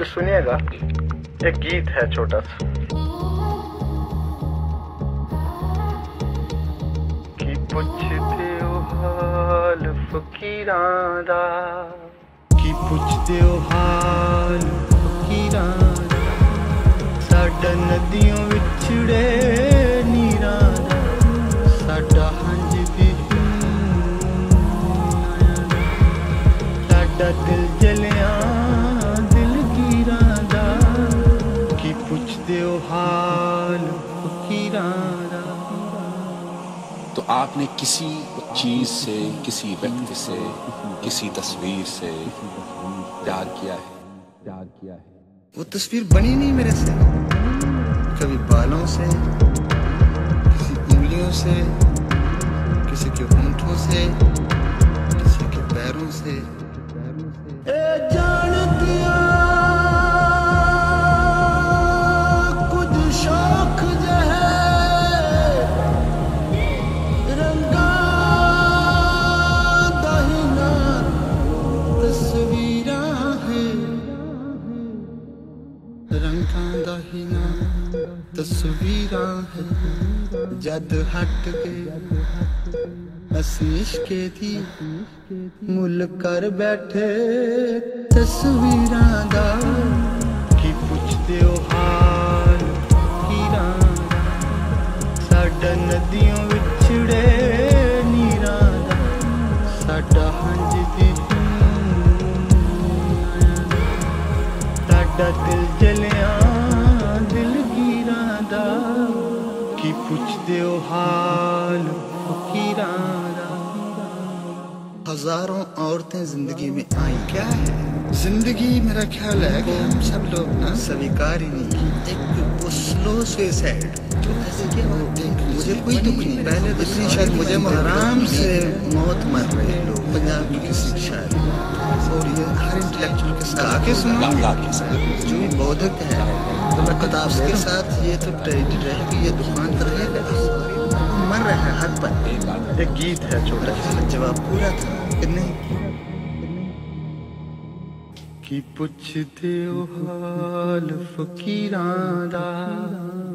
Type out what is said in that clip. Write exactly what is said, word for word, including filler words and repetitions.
सुनिएगा, एक गीत है छोटा सा। कि पुछदे ओ हाल फकीरां दा, कि पुछदे ओ हाल फकीरां दा, साडा नदियों विछड़े नीरां दा, साडा हंज दी साडा दिल जलिया दिलगीरां दा, कि पुछदे ओ हाल फकीरां दा। तो आपने किसी चीज से, किसी व्यक्ति से, किसी तस्वीर से प्यार किया है, प्यार किया है। वो तस्वीर बनी नहीं मेरे से, कभी बालों से, किसी उंगलियों से, किसी के होंठों से, किसी के पैरों से। ए जान दिया कुछ शौक जो है रंगा दाहिना तस्वीरां है, रंगा दाहिना तस्वीरां है। जद हट के असीं इश्के दी मुल कर बैठे तस्वीरां दा, कि पुछदे ओ हाल फकीरां दा, साडा नदियों विछड़े नीरां दा, साडा हंज दी साडा दिल जलिया दिलगीरां दा, कि पुछदे ओ हाल फकीरां दा। हजारों औरतें जिंदगी में आई, क्या है जिंदगी? मेरा ख्याल है कि हम सब लोग ना स्वीकार ही नहीं की। एक वो स्लो सुसाइड, तो ऐसे क्या हो, मुझे कोई दुख नहीं, पहले तो इतनी शायद मुझे आराम से मौत मर रहे लोग पंजाब की किसी शायद, और ये हर इंटेलेक्चुअल के साथ आके सुनो, जो भी बौद्धिक है तो मैं कहता उसके साथ ये तो ट्रेजेडी रहेगी, ये दुकान तो रहेगा, मर रहे हैं हर पल। एक गीत है छोटा सा। जवाब पूरा था कि नहीं। कि पुछदे ओ हाल फकीरां दा,